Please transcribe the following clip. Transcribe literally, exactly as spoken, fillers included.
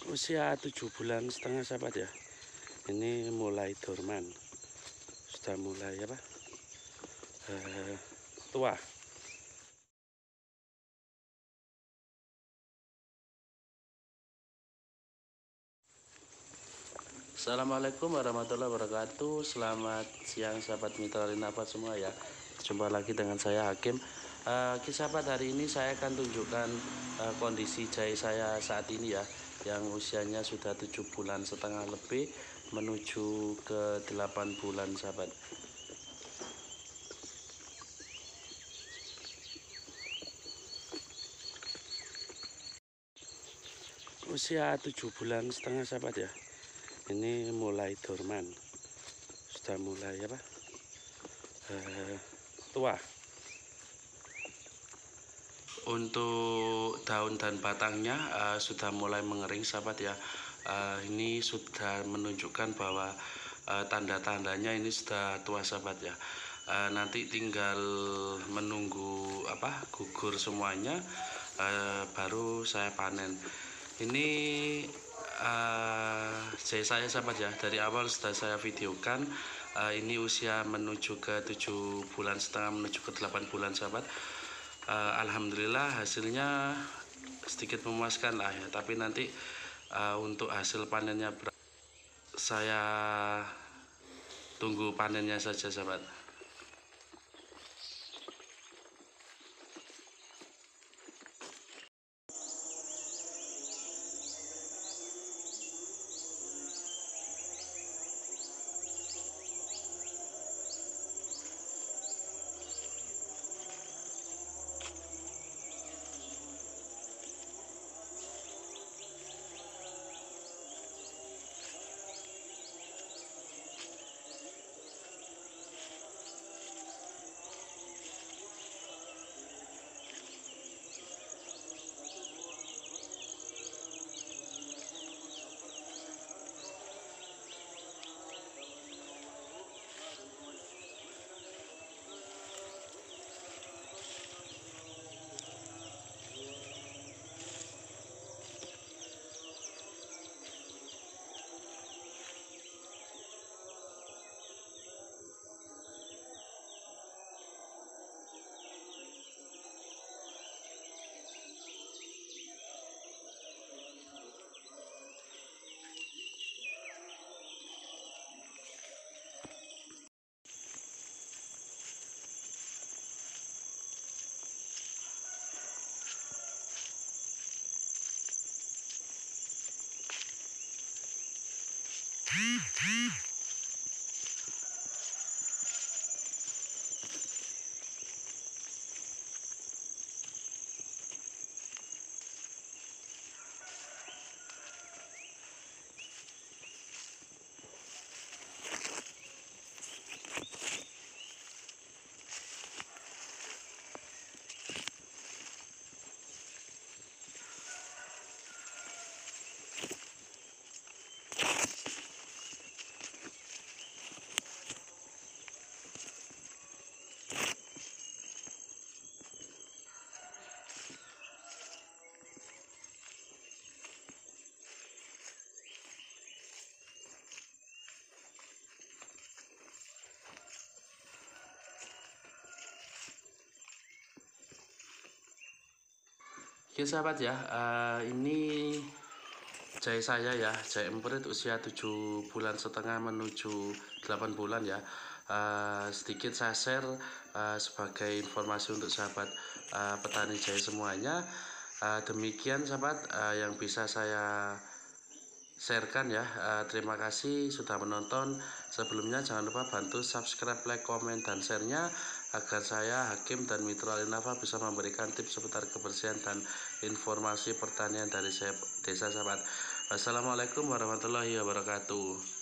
Usia tujuh bulan setengah sahabat ya. Ini mulai dorman, sudah mulai apa eh, tua. Assalamualaikum warahmatullahi wabarakatuh. Selamat siang sahabat mitra Linava semua ya. Jumpa lagi dengan saya Hakim. uh, Sahabat, hari ini saya akan tunjukkan uh, kondisi jahe saya saat ini ya, yang usianya sudah tujuh bulan setengah lebih menuju ke delapan bulan sahabat. Usia tujuh bulan setengah sahabat ya. Ini mulai dorman, sudah mulai apa eh, tua. Untuk daun dan batangnya uh, sudah mulai mengering sahabat ya. Uh, ini sudah menunjukkan bahwa uh, tanda-tandanya ini sudah tua sahabat ya. Uh, nanti tinggal menunggu apa gugur semuanya, uh, baru saya panen. Ini uh, jahe saya sahabat ya, dari awal sudah saya videokan. Uh, ini usia menuju ke tujuh bulan setengah menuju ke delapan bulan sahabat. Uh, Alhamdulillah hasilnya sedikit memuaskan lah ya, tapi nanti uh, untuk hasil panennya saya tunggu panennya saja sahabat. Oke sahabat ya, uh, ini jahe saya ya, jahe emprit usia tujuh bulan setengah menuju delapan bulan ya. Uh, sedikit saya share uh, sebagai informasi untuk sahabat uh, petani jahe semuanya. Uh, demikian sahabat uh, yang bisa saya sharekan ya. Uh, terima kasih sudah menonton. Sebelumnya jangan lupa bantu subscribe, like, komen, dan share-nya agar saya Hakim dan Mitra Linava bisa memberikan tips seputar kebersihan dan informasi pertanian dari desa sahabat. Wassalamualaikum warahmatullahi wabarakatuh.